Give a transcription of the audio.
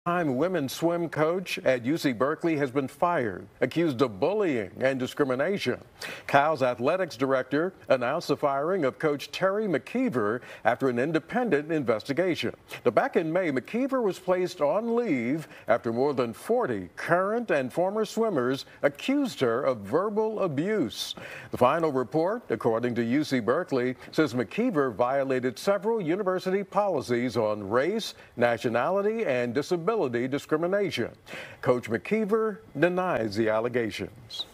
Longtime women's swim coach at UC Berkeley has been fired, accused of bullying and discrimination. Cal's athletics director announced the firing of coach Teri McKeever after an independent investigation. Now, back in May, McKeever was placed on leave after more than 40 current and former swimmers accused her of verbal abuse. The final report, according to UC Berkeley, says McKeever violated several university policies on race, nationality, and disability discrimination. Coach McKeever denies the allegations.